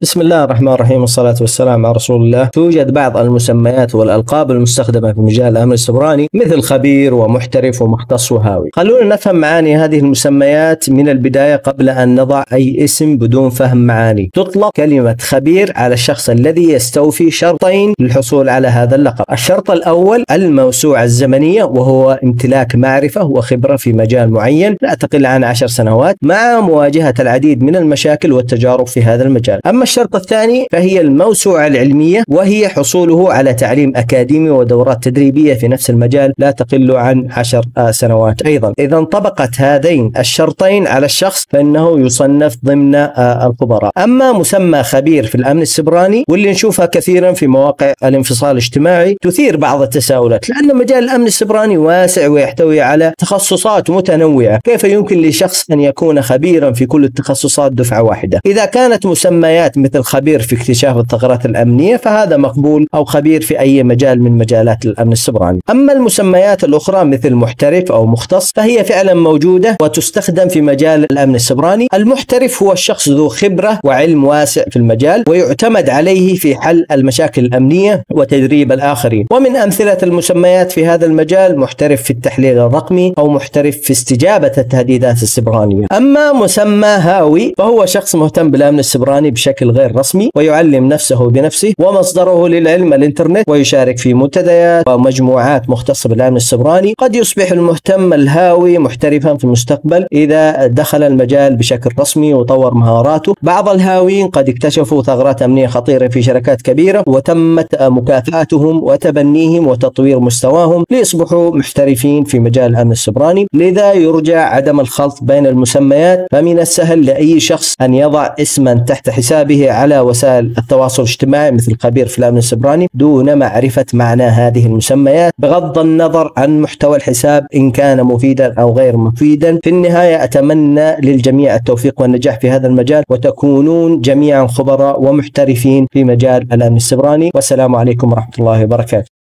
بسم الله الرحمن الرحيم، والصلاة والسلام على رسول الله. توجد بعض المسميات والألقاب المستخدمة في مجال الأمن السيبراني مثل خبير ومحترف ومختص وهاوي. خلونا نفهم معاني هذه المسميات من البداية قبل أن نضع أي اسم بدون فهم معاني. تطلق كلمة خبير على الشخص الذي يستوفي شرطين للحصول على هذا اللقب. الشرط الأول الموسوعة الزمنية، وهو امتلاك معرفة وخبرة في مجال معين لا تقل عن 10 سنوات مع مواجهة العديد من المشاكل والتجارب في هذا المجال. أما الشرط الثاني فهي الموسوعة العلمية، وهي حصوله على تعليم أكاديمي ودورات تدريبية في نفس المجال لا تقل عن 10 سنوات أيضا. إذا انطبقت هذين الشرطين على الشخص فإنه يصنف ضمن الخبراء. أما مسمى خبير في الأمن السيبراني، واللي نشوفها كثيرا في مواقع الانفصال الاجتماعي، تثير بعض التساؤلات، لأن مجال الأمن السيبراني واسع ويحتوي على تخصصات متنوعة. كيف يمكن لشخص أن يكون خبيرا في كل التخصصات دفعة واحدة؟ إذا كانت مسميات مثل خبير في اكتشاف الثغرات الأمنية فهذا مقبول، أو خبير في أي مجال من مجالات الأمن السيبراني. أما المسميات الأخرى مثل محترف أو مختص فهي فعلا موجودة وتستخدم في مجال الأمن السيبراني. المحترف هو الشخص ذو خبرة وعلم واسع في المجال، ويعتمد عليه في حل المشاكل الأمنية وتدريب الآخرين. ومن أمثلة المسميات في هذا المجال محترف في التحليل الرقمي، أو محترف في استجابة التهديدات السيبرانية. أما مسمى هاوي فهو شخص مهتم بالأمن السيبراني بشكل غير رسمي، ويعلم نفسه بنفسه، ومصدره للعلم الإنترنت، ويشارك في منتديات ومجموعات مختصة بالأمن السيبراني. قد يصبح المهتم الهاوي محترفا في المستقبل إذا دخل المجال بشكل رسمي وطور مهاراته. بعض الهاويين قد اكتشفوا ثغرات أمنية خطيرة في شركات كبيرة، وتمت مكافأتهم وتبنيهم وتطوير مستواهم ليصبحوا محترفين في مجال الأمن السيبراني. لذا يرجى عدم الخلط بين المسميات، فمن السهل لأي شخص أن يضع اسما تحت حسابه على وسائل التواصل الاجتماعي مثل خبير في الأمن السيبراني دون معرفة معنى هذه المسميات، بغض النظر عن محتوى الحساب إن كان مفيدا أو غير مفيدا. في النهاية أتمنى للجميع التوفيق والنجاح في هذا المجال، وتكونون جميعا خبراء ومحترفين في مجال الأمن السيبراني. والسلام عليكم ورحمة الله وبركاته.